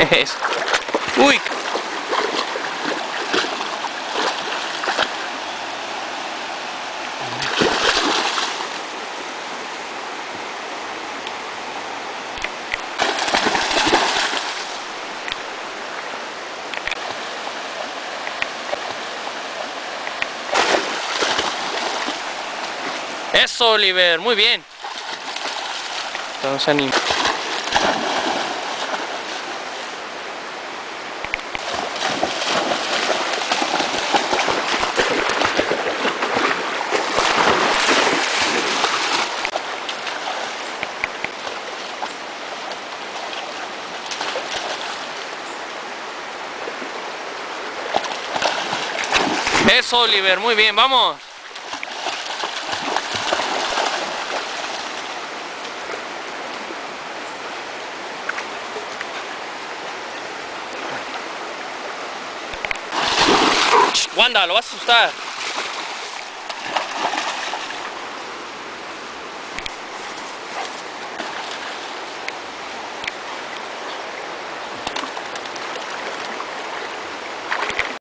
Eso. Uy. Eso, Oliver, muy bien. Entonces anima. Eso, Oliver, muy bien, vamos. Wanda, lo vas a asustar.